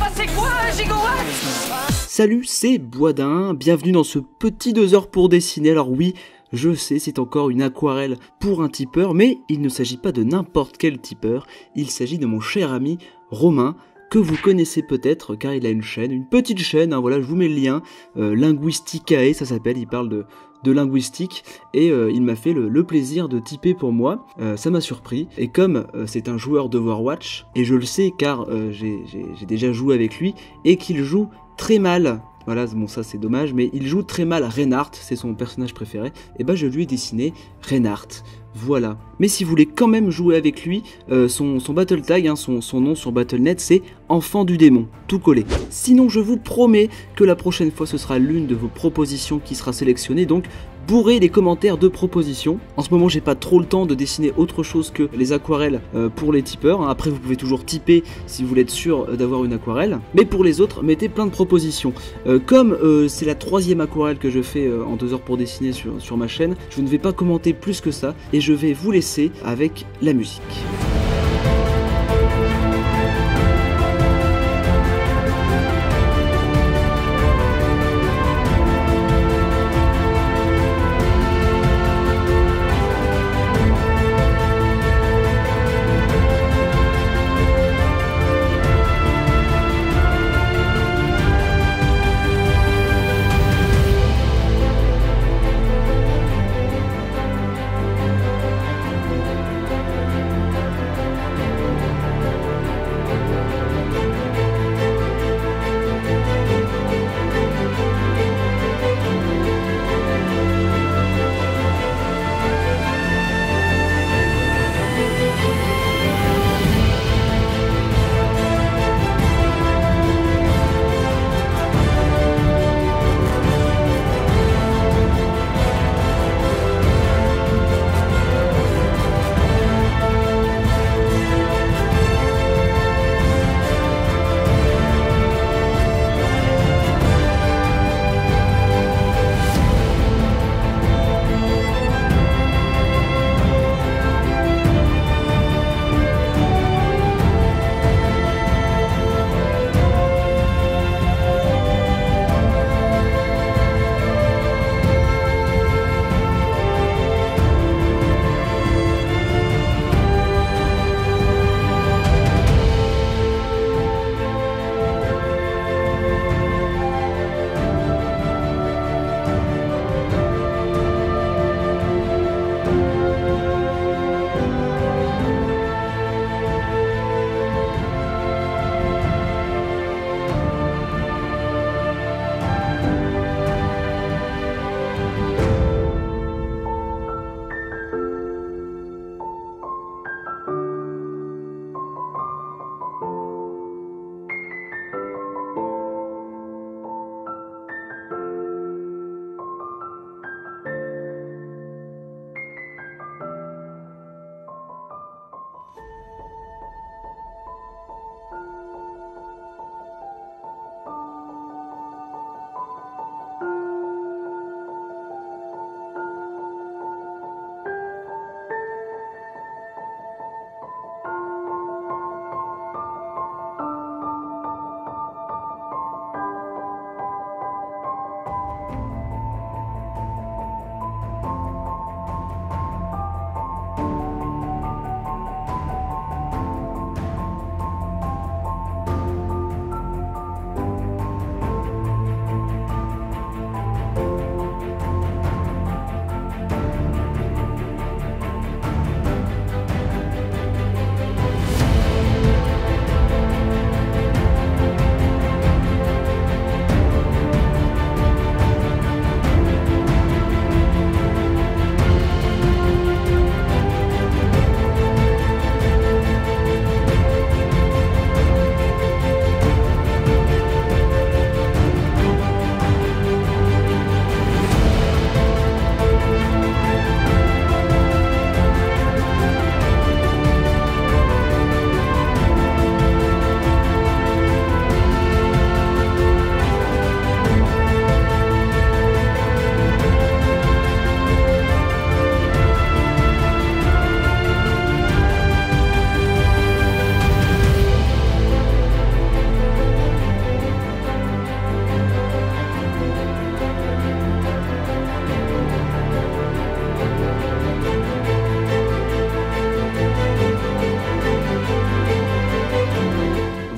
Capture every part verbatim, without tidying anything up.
bah c'est quoi un gigawatt? Salut, c'est Boisdin, bienvenue dans ce petit deux heures pour dessiner. Alors oui, je sais, c'est encore une aquarelle pour un tipeur, mais il ne s'agit pas de n'importe quel tipeur, il s'agit de mon cher ami Romain, que vous connaissez peut-être car il a une chaîne, une petite chaîne, hein, voilà, je vous mets le lien, euh, Linguisticae, ça s'appelle, il parle de, de linguistique, et euh, il m'a fait le, le plaisir de typer pour moi, euh, ça m'a surpris, et comme euh, c'est un joueur d'Overwatch, et je le sais car euh, j'ai déjà joué avec lui, et qu'il joue très mal, voilà, bon ça c'est dommage, mais il joue très mal Reinhardt, c'est son personnage préféré, et bah je lui ai dessiné Reinhardt. Voilà. Mais si vous voulez quand même jouer avec lui, euh, son, son battle tag, hein, son, son nom sur Battle point net, c'est Enfant du démon, tout collé. Sinon, je vous promets que la prochaine fois, ce sera l'une de vos propositions qui sera sélectionnée, donc bourrez les commentaires de propositions. En ce moment, j'ai pas trop le temps de dessiner autre chose que les aquarelles euh, pour les tipeurs. Après, vous pouvez toujours typer si vous voulez être sûr d'avoir une aquarelle. Mais pour les autres, mettez plein de propositions. Euh, comme euh, c'est la troisième aquarelle que je fais euh, en deux heures pour dessiner sur, sur ma chaîne, je ne vais pas commenter plus que ça et je vais vous laisser avec la musique.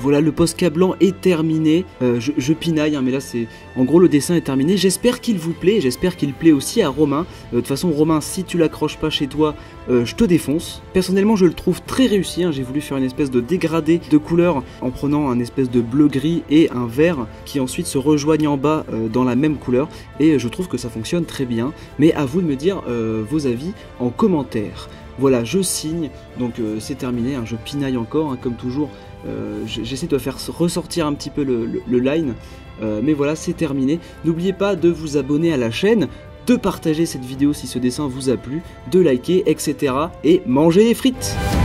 Voilà, le Posca blanc est terminé, euh, je, je pinaille, hein, mais là c'est... En gros le dessin est terminé, j'espère qu'il vous plaît, j'espère qu'il plaît aussi à Romain. Euh, de toute façon Romain, si tu l'accroches pas chez toi, euh, je te défonce. Personnellement je le trouve très réussi, hein. J'ai voulu faire une espèce de dégradé de couleurs en prenant un espèce de bleu-gris et un vert qui ensuite se rejoignent en bas euh, dans la même couleur, et je trouve que ça fonctionne très bien, mais à vous de me dire euh, vos avis en commentaire. Voilà, je signe, donc euh, c'est terminé, hein, je pinaille encore, hein, comme toujours, euh, j'essaie de faire ressortir un petit peu le, le, le line, euh, mais voilà, c'est terminé. N'oubliez pas de vous abonner à la chaîne, de partager cette vidéo si ce dessin vous a plu, de liker, et cetera. Et mangez les frites!